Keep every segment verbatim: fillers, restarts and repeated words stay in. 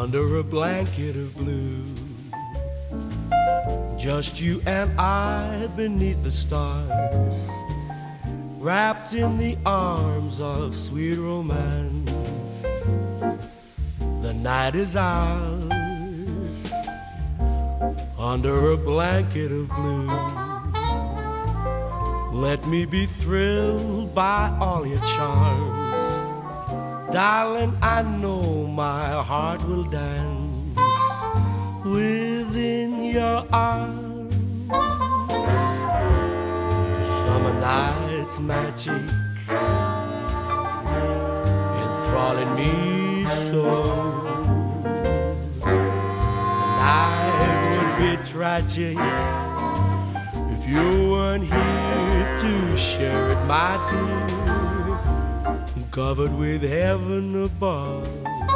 under a blanket of blue. Just you and I beneath the stars, wrapped in the arms of sweet romance. The night is ours, under a blanket of blue. Let me be thrilled by all your charms, darling, I know my heart will dance within your arms. The summer night's magic enthralling me so. The night would be tragic if you weren't here to share it, my dear. Covered with heaven above,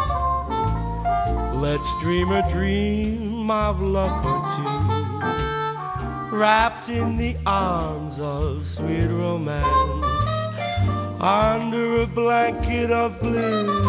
let's dream a dream of love for two, wrapped in the arms of sweet romance, under a blanket of blue.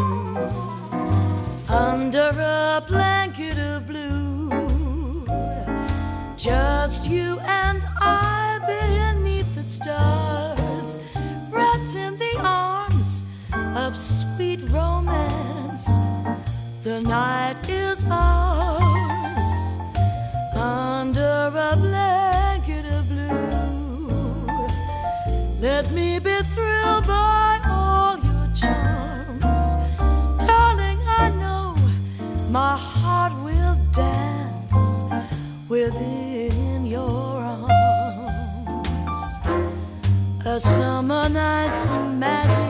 Under a blanket of blue, just you and I beneath the stars, wrapped in the arms of sweet romance. The night is ours, under a blanket of blue. Let me be thrilled by all your charms, darling, I know my heart will dance within your arms. A summer night's magic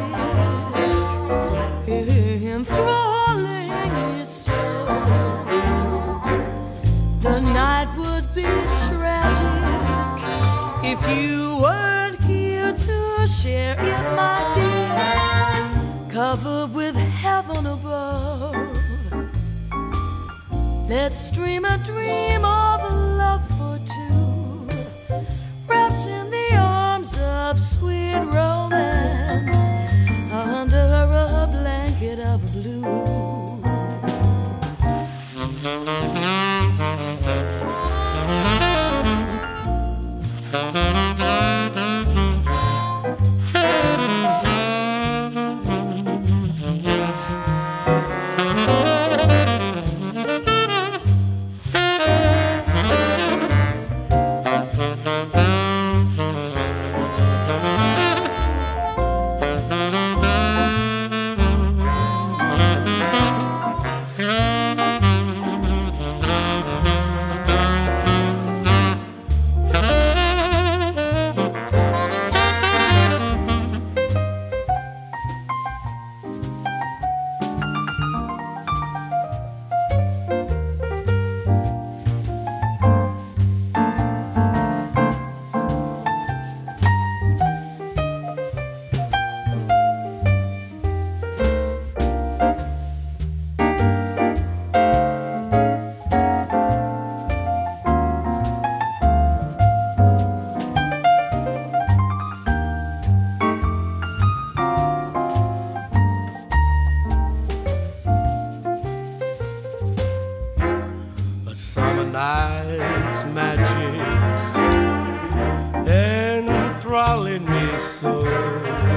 enthralling me so. The night would be tragic if you weren't here to share it, my dear. Covered with heaven above, let's dream a dream of love for two, wrapped in the arms of sweet romance, under a blanket of blue. Night's magic enthralling me so.